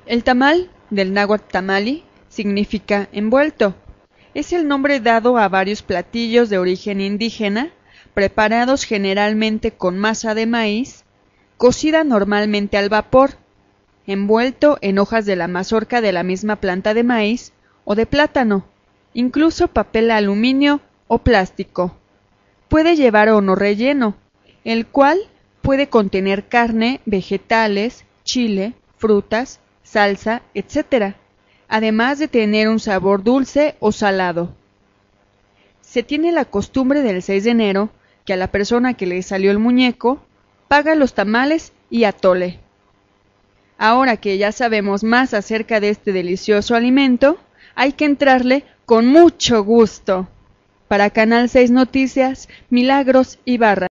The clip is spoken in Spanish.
El tamal, del náhuatl tamali, significa envuelto. Es el nombre dado a varios platillos de origen indígena, preparados generalmente con masa de maíz, cocida normalmente al vapor, envuelto en hojas de la mazorca de la misma planta de maíz o de plátano, incluso papel aluminio o plástico. Puede llevar o no relleno, el cual puede contener carne, vegetales, chile, frutas, salsa, etc., además de tener un sabor dulce o salado. Se tiene la costumbre del 6 de enero que a la persona que le salió el muñeco paga los tamales y atole. Ahora que ya sabemos más acerca de este delicioso alimento, hay que entrarle con mucho gusto. Para Canal 6 Noticias, Milagros Ibarra.